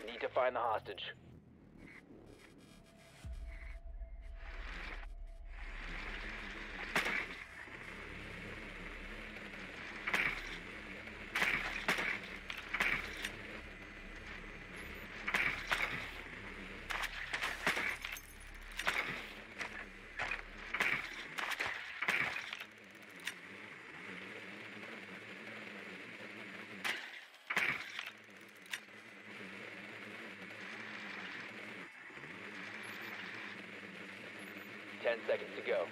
Need to find the hostage. Ten seconds to go.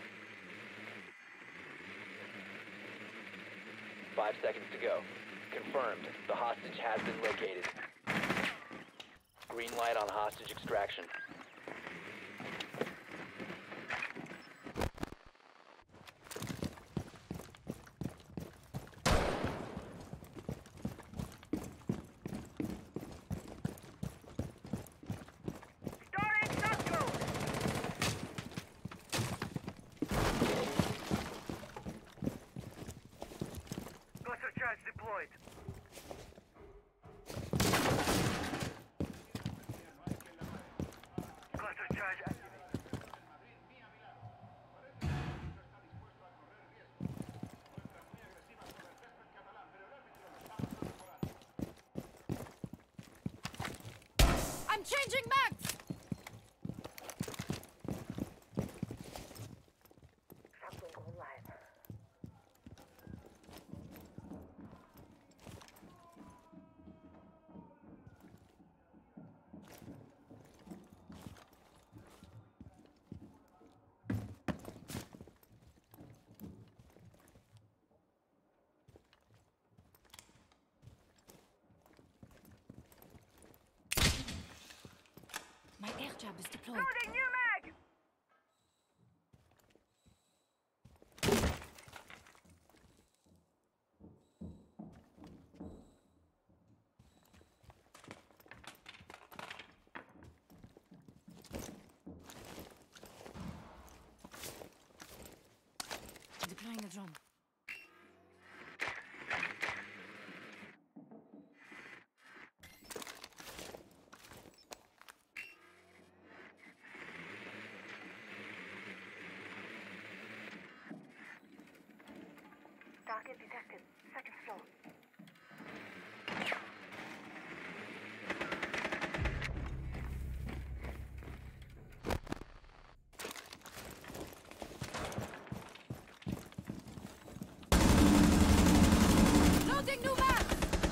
5 seconds to go. Confirmed. The hostage has been located. Green light on hostage extraction. Charge deployed. Cluster charge activated. I'm changing mags! Something go live. My air jab is deployed. Loading new mag! Deploying a drone. Target detected. Second floor. Loading new mags!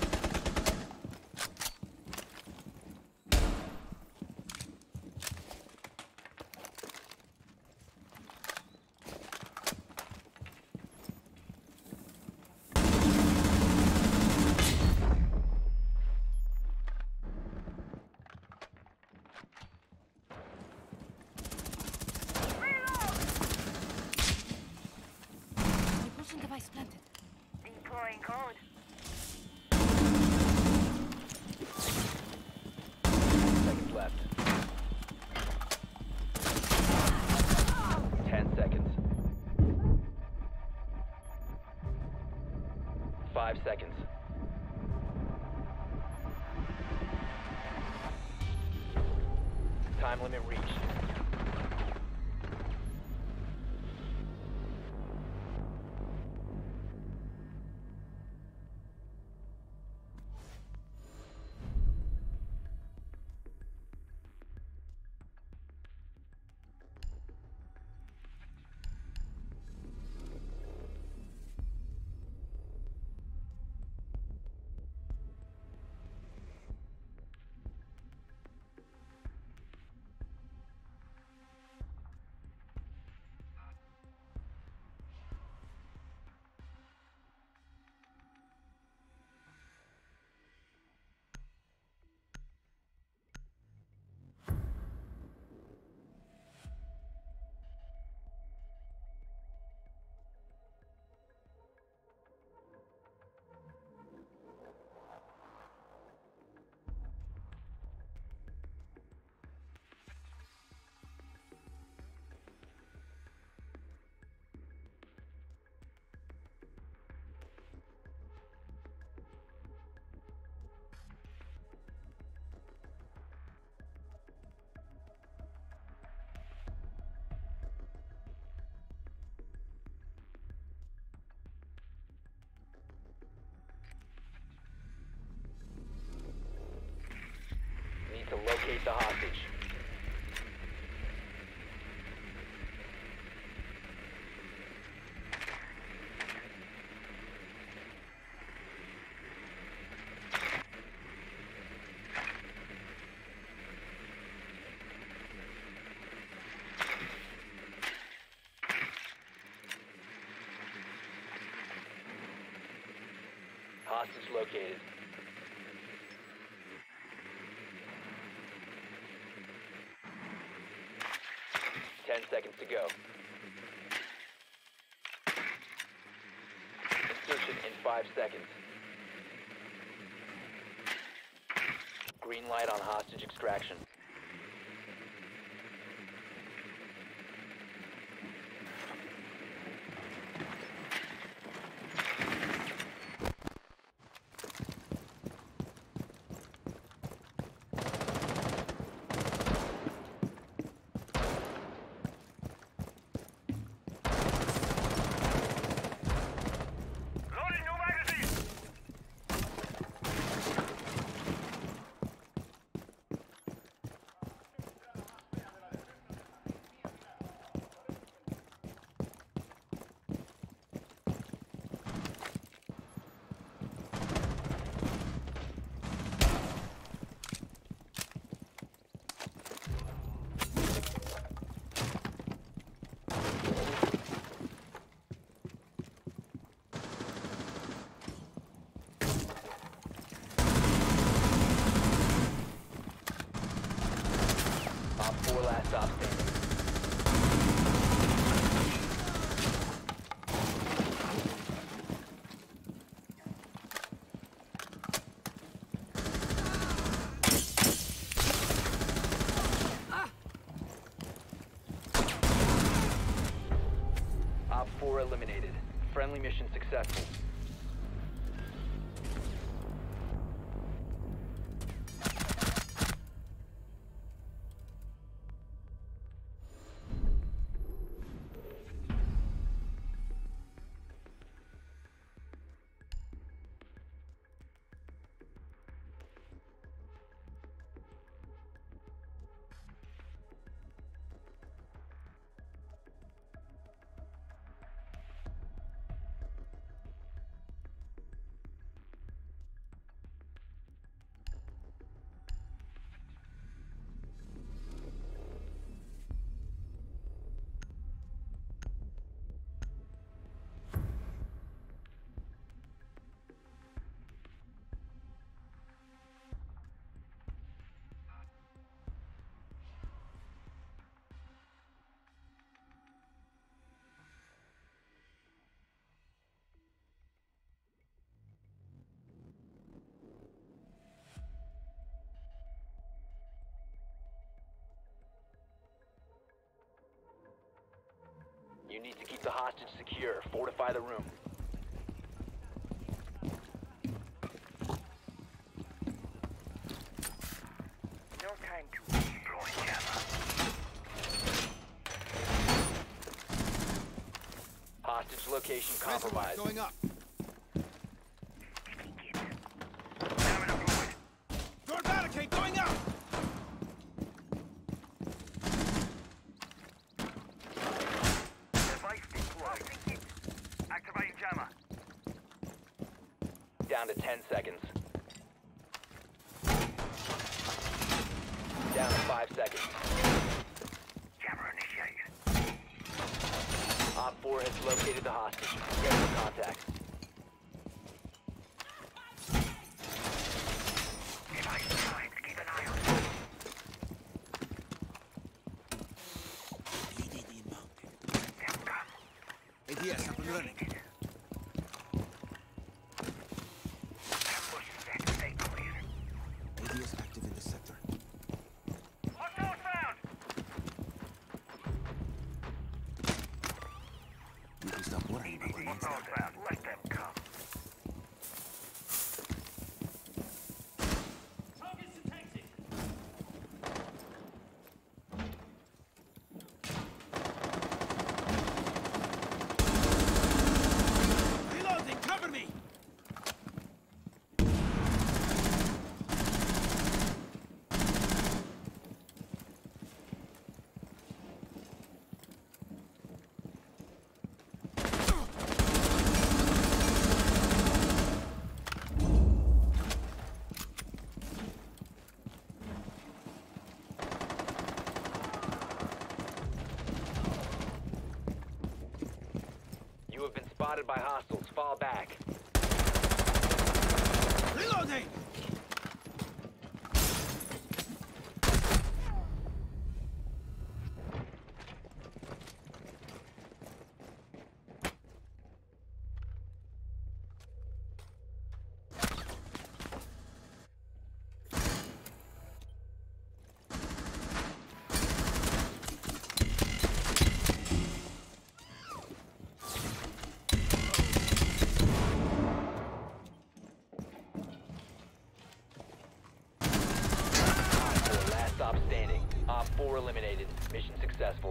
Repulsion device planted. Deploying code. Seconds left. 10 seconds. 5 seconds. Time limit reached. locate the hostage. Hostage located. Ten seconds to go. Insertion in 5 seconds. Green light on hostage extraction. Op 4 last stop standing. Op 4 eliminated. Friendly mission successful. You need to keep the hostage secure. Fortify the room. No time to deploy jammer. Hostage location compromised. Going up. Jammer deployed. Door barricade going up. Device deployed. Activating jammer. Down to 10 seconds. Down to 5 seconds. Jammer initiated. Op 4 has located the hostage. Get for contact. Device deployed. Keep an eye on it. EDD mounted. They'll come. ADS up and running. Ambush set. Stay clear. ADS active in the sector. Hostiles found! You can stop worrying about the next Hostiles found. Let them come. spotted by hostiles. Fall back. Reloading! Last stop standing. Op 4 eliminated. Mission successful.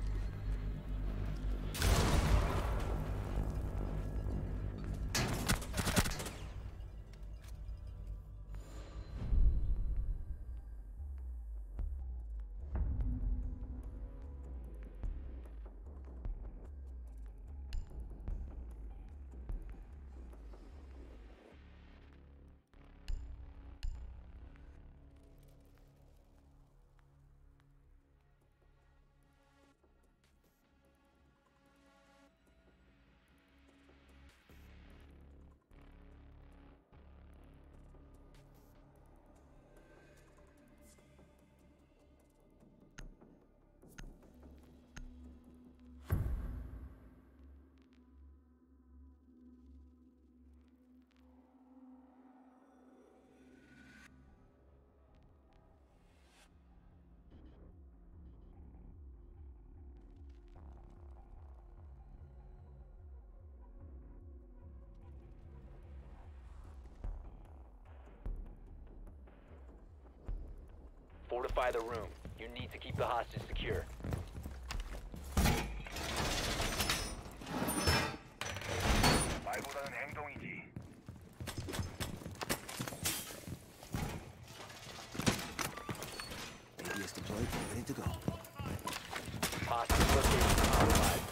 Fortify the room. You need to keep the hostage secure. 말보다는 행동이지. ADS deployed, ready to go. Hostage location compromised.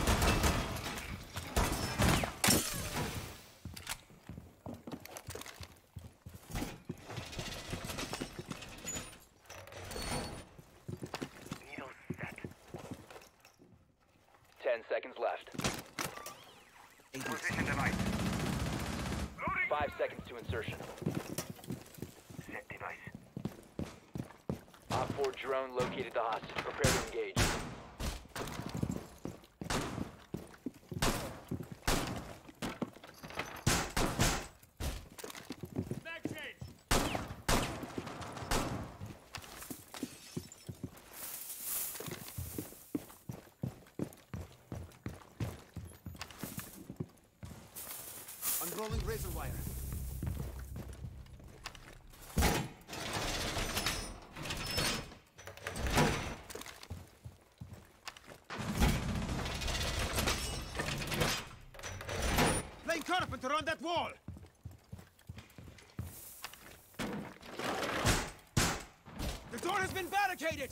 Needle set. 10 seconds left. ADS. Position device. Loading. 5 seconds to insertion. Set device. Op 4 drone located the hostage. Prepare to engage. Unrolling razor wire. Playing carpenter on that wall! The door has been barricaded!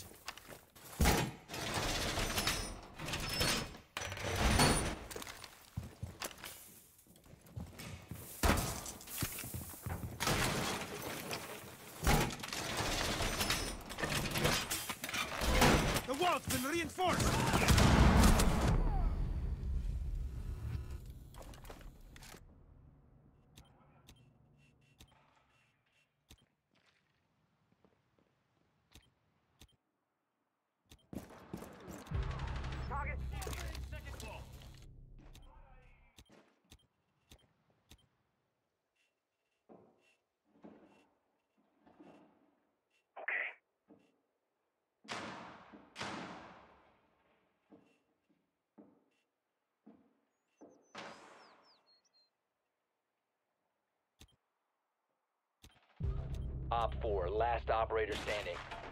The wall's been reinforced! Target. Second floor. Okay. Op 4, last operator standing.